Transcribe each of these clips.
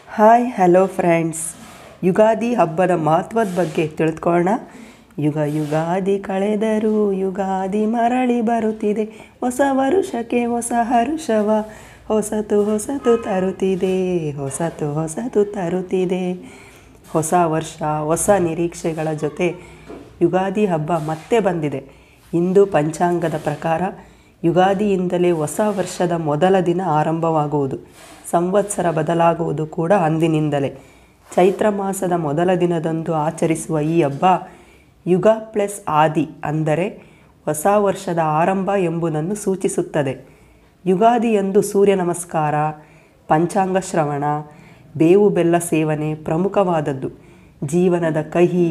Hi hello friends, Ugadi ಹಬ್ಬದ ಮಹತ್ವದ ಬಗ್ಗೆ ತಿಳ್ಕೊಳ್ಳೋಣ. ಯುಗಾದಿ ಕಳೆದರೂ ಯುಗಾದಿ ಮರಳಿ ಬರುತ್ತಿದೆ, ಹೊಸ ವರುಷಕ್ಕೆ ಹೊಸ ಹರುಷವ ಹೊಸತು ತರುತ್ತಿದೆ, ಹೊಸತು ತರುತ್ತಿದೆ. ಹೊಸ ವರ್ಷ, ಹೊಸ ನಿರೀಕ್ಷೆಗಳ ಜೊತೆ ಯುಗಾದಿ ಹಬ್ಬ ಮತ್ತೆ ಬಂದಿದೆ. ಹಿಂದೂ ಪಂಚಾಂಗದ ಪ್ರಕಾರ ಯುಗಾದಿಯಿಂದಲೇ ಹೊಸ ವರ್ಷದ ಮೊದಲ ದಿನ ಆರಂಭವಾಗುವುದು. ಸಂವತ್ಸರ ಬದಲಾಗುವುದು ಕೂಡ ಅಂದಿನಿಂದಲೇ. ಚೈತ್ರ ಮಾಸದ ಮೊದಲ ದಿನದಂದು ಆಚರಿಸುವ ಈ ಹಬ್ಬ ಯುಗ ಪ್ಲಸ್ ಆದಿ, ಅಂದರೆ ಹೊಸ ವರ್ಷದ ಆರಂಭ ಎಂಬುದನ್ನು ಸೂಚಿಸುತ್ತದೆ. ಯುಗಾದಿಯಂದು ಸೂರ್ಯ ನಮಸ್ಕಾರ, ಪಂಚಾಂಗ ಶ್ರವಣ, ಬೇವು ಬೆಲ್ಲ ಸೇವನೆ ಪ್ರಮುಖವಾದದ್ದು. ಜೀವನದ ಕಹಿ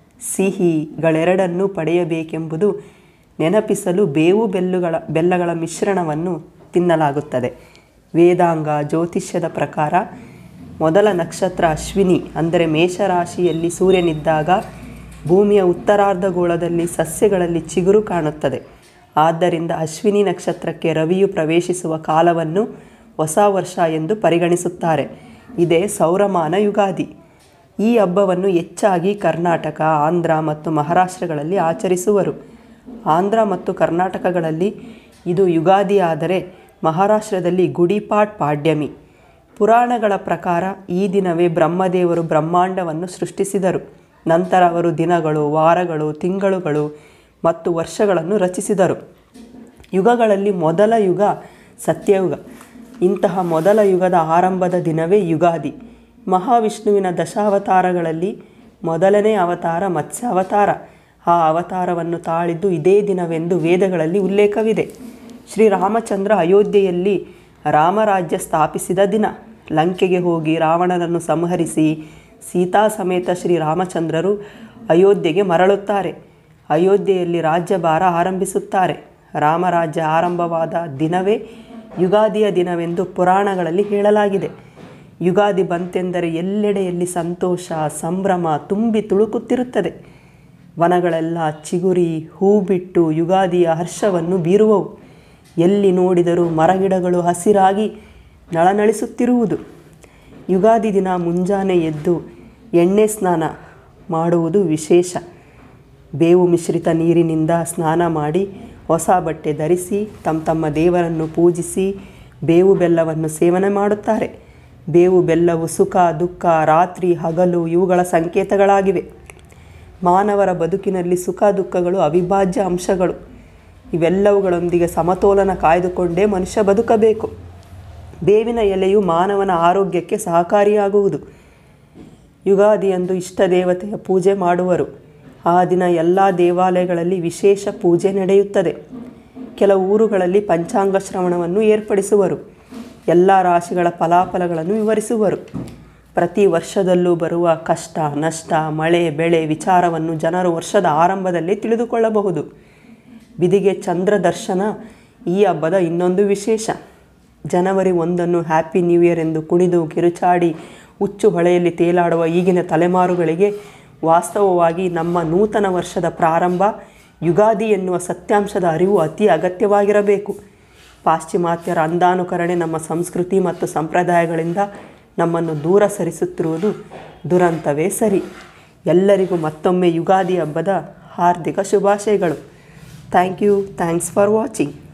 ಸಿಹಿಗಳೆರಡನ್ನೂ ಪಡೆಯಬೇಕೆಂಬುದು ನೆನಪಿಸಲು ಬೇವು ಬೆಲ್ಲಗಳ ಮಿಶ್ರಣವನ್ನು ತಿನ್ನಲಾಗುತ್ತದೆ. ವೇದಾಂಗ ಜ್ಯೋತಿಷ್ಯದ ಪ್ರಕಾರ ಮೊದಲ ನಕ್ಷತ್ರ ಅಶ್ವಿನಿ, ಅಂದರೆ ಮೇಷರಾಶಿಯಲ್ಲಿ ಸೂರ್ಯನಿದ್ದಾಗ ಭೂಮಿಯ ಉತ್ತರಾರ್ಧಗೋಳದಲ್ಲಿ ಸಸ್ಯಗಳಲ್ಲಿ ಚಿಗುರು ಕಾಣುತ್ತದೆ. ಆದ್ದರಿಂದ ಅಶ್ವಿನಿ ನಕ್ಷತ್ರಕ್ಕೆ ರವಿಯು ಪ್ರವೇಶಿಸುವ ಕಾಲವನ್ನು ಹೊಸ ವರ್ಷ ಎಂದು ಪರಿಗಣಿಸುತ್ತಾರೆ. ಇದೇ ಸೌರಮಾನ ಯುಗಾದಿ. ಈ ಹಬ್ಬವನ್ನು ಹೆಚ್ಚಾಗಿ ಕರ್ನಾಟಕ, ಆಂಧ್ರ ಮತ್ತು ಮಹಾರಾಷ್ಟ್ರಗಳಲ್ಲಿ ಆಚರಿಸುವರು. ಆಂಧ್ರ ಮತ್ತು ಕರ್ನಾಟಕಗಳಲ್ಲಿ ಇದು ಯುಗಾದಿ ಆದರೆ ಮಹಾರಾಷ್ಟ್ರದಲ್ಲಿ ಗುಡಿಪಾಡ್ ಪಾಡ್ಯಮಿ. ಪುರಾಣಗಳ ಪ್ರಕಾರ ಈ ದಿನವೇ ಬ್ರಹ್ಮದೇವರು ಬ್ರಹ್ಮಾಂಡವನ್ನು ಸೃಷ್ಟಿಸಿದರು. ನಂತರ ಅವರು ದಿನಗಳು, ವಾರಗಳು, ತಿಂಗಳುಗಳು ಮತ್ತು ವರ್ಷಗಳನ್ನು ರಚಿಸಿದರು. ಯುಗಗಳಲ್ಲಿ ಮೊದಲ ಯುಗ ಸತ್ಯಯುಗ. ಇಂತಹ ಮೊದಲ ಯುಗದ ಆರಂಭದ ದಿನವೇ ಯುಗಾದಿ. ಮಹಾವಿಷ್ಣುವಿನ ದಶಾವತಾರಗಳಲ್ಲಿ ಮೊದಲನೇ ಅವತಾರ ಮತ್ಸ್ಯಾವತಾರ. ಆ ಅವತಾರವನ್ನು ತಾಳಿದ್ದು ಇದೇ ದಿನವೆಂದು ವೇದಗಳಲ್ಲಿ ಉಲ್ಲೇಖವಿದೆ. ಶ್ರೀರಾಮಚಂದ್ರ ಅಯೋಧ್ಯೆಯಲ್ಲಿ ರಾಮರಾಜ್ಯ ಸ್ಥಾಪಿಸಿದ ದಿನ. ಲಂಕೆಗೆ ಹೋಗಿ ರಾವಣನನ್ನು ಸಂಹರಿಸಿ ಸೀತಾ ಸಮೇತ ಶ್ರೀರಾಮಚಂದ್ರರು ಅಯೋಧ್ಯೆಗೆ ಮರಳುತ್ತಾರೆ. ಅಯೋಧ್ಯೆಯಲ್ಲಿ ರಾಜ್ಯಭಾರ ಆರಂಭಿಸುತ್ತಾರೆ. ರಾಮರಾಜ್ಯ ಆರಂಭವಾದ ದಿನವೇ ಯುಗಾದಿಯ ದಿನವೆಂದು ಪುರಾಣಗಳಲ್ಲಿ ಹೇಳಲಾಗಿದೆ. ಯುಗಾದಿ ಬಂತೆಂದರೆ ಎಲ್ಲೆಡೆಯಲ್ಲಿ ಸಂತೋಷ, ಸಂಭ್ರಮ ತುಂಬಿ ತುಳುಕುತ್ತಿರುತ್ತದೆ. ವನಗಳೆಲ್ಲ ಚಿಗುರಿ ಹೂ ಬಿಟ್ಟು ಯುಗಾದಿಯ ಹರ್ಷವನ್ನು ಬೀರುವವು. ಎಲ್ಲಿ ನೋಡಿದರೂ ಮರಗಿಡಗಳು ಹಸಿರಾಗಿ ನಳನಳಿಸುತ್ತಿರುವುದು. ಯುಗಾದಿ ದಿನ ಮುಂಜಾನೆ ಎದ್ದು ಎಣ್ಣೆ ಸ್ನಾನ ಮಾಡುವುದು ವಿಶೇಷ. ಬೇವು ಮಿಶ್ರಿತ ನೀರಿನಿಂದ ಸ್ನಾನ ಮಾಡಿ ಹೊಸ ಬಟ್ಟೆ ಧರಿಸಿ ತಮ್ಮ ದೇವರನ್ನು ಪೂಜಿಸಿ ಬೇವು ಬೆಲ್ಲವನ್ನು ಸೇವನೆ ಮಾಡುತ್ತಾರೆ. ಬೇವು ಬೆಲ್ಲವು ಸುಖ ದುಃಖ, ರಾತ್ರಿ ಹಗಲು ಇವುಗಳ ಸಂಕೇತಗಳಾಗಿವೆ. ಮಾನವರ ಬದುಕಿನಲ್ಲಿ ಸುಖ ದುಃಖಗಳು ಅವಿಭಾಜ್ಯ ಅಂಶಗಳು. ಇವೆಲ್ಲವುಗಳೊಂದಿಗೆ ಸಮತೋಲನ ಕಾಯ್ದುಕೊಂಡೇ ಮನುಷ್ಯ ಬದುಕಬೇಕು. ಬೇವಿನ ಎಲೆಯು ಮಾನವನ ಆರೋಗ್ಯಕ್ಕೆ ಸಹಕಾರಿಯಾಗುವುದು. ಯುಗಾದಿಯಂದು ಇಷ್ಟ ದೇವತೆಯ ಪೂಜೆ ಮಾಡುವರು. ಆ ದಿನ ಎಲ್ಲ ದೇವಾಲಯಗಳಲ್ಲಿ ವಿಶೇಷ ಪೂಜೆ ನಡೆಯುತ್ತದೆ. ಕೆಲವು ಊರುಗಳಲ್ಲಿ ಪಂಚಾಂಗ ಶ್ರವಣವನ್ನು ಏರ್ಪಡಿಸುವರು. ಎಲ್ಲ ರಾಶಿಗಳ ಫಲಾಫಲಗಳನ್ನು ವಿವರಿಸುವರು. ಪ್ರತಿ ವರ್ಷದಲ್ಲೂ ಬರುವ ಕಷ್ಟ ನಷ್ಟ, ಮಳೆ ಬೆಳೆ ವಿಚಾರವನ್ನು ಜನರು ವರ್ಷದ ಆರಂಭದಲ್ಲಿ ತಿಳಿದುಕೊಳ್ಳಬಹುದು. ಬಿದಿಗೆ ಚಂದ್ರ ದರ್ಶನ ಈ ಹಬ್ಬದ ಇನ್ನೊಂದು ವಿಶೇಷ. ಜನವರಿ 1 ಹ್ಯಾಪಿ ನ್ಯೂ ಇಯರ್ ಎಂದು ಕುಣಿದು ಕಿರುಚಾಡಿ ಹುಚ್ಚು ಹೊಳೆಯಲ್ಲಿ ತೇಲಾಡುವ ಈಗಿನ ತಲೆಮಾರುಗಳಿಗೆ ವಾಸ್ತವವಾಗಿ ನಮ್ಮ ನೂತನ ವರ್ಷದ ಪ್ರಾರಂಭ ಯುಗಾದಿ ಎನ್ನುವ ಸತ್ಯಾಂಶದ ಅರಿವು ಅತಿ ಅಗತ್ಯವಾಗಿರಬೇಕು. ಪಾಶ್ಚಿಮಾತ್ಯರ ಅಂಧಾನುಕರಣೆ ನಮ್ಮ ಸಂಸ್ಕೃತಿ ಮತ್ತು ಸಂಪ್ರದಾಯಗಳಿಂದ ನಮ್ಮನ್ನು ದೂರ ಸರಿಸುತ್ತಿರುವುದು ದುರಂತವೇ ಸರಿ. ಎಲ್ಲರಿಗೂ ಮತ್ತೊಮ್ಮೆ ಯುಗಾದಿ ಹಬ್ಬದ ಹಾರ್ದಿಕ ಶುಭಾಶಯಗಳು. Thanks for watching.